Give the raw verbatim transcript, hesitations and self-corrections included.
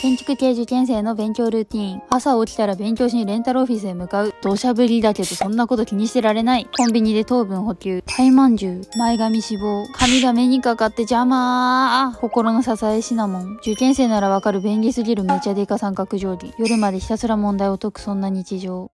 建築系受験生の勉強ルーティーン。朝起きたら勉強しにレンタルオフィスへ向かう。土砂降りだけどそんなこと気にしてられない。コンビニで糖分補給。怠慢獣。前髪脂肪。髪が目にかかって邪魔ー。心の支えシナモン。受験生ならわかる便利すぎるめちゃデカ三角定規。夜までひたすら問題を解くそんな日常。